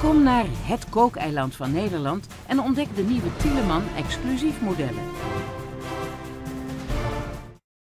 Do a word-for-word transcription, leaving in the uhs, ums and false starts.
Kom naar het kookeiland van Nederland en ontdek de nieuwe Thielemann exclusief modellen.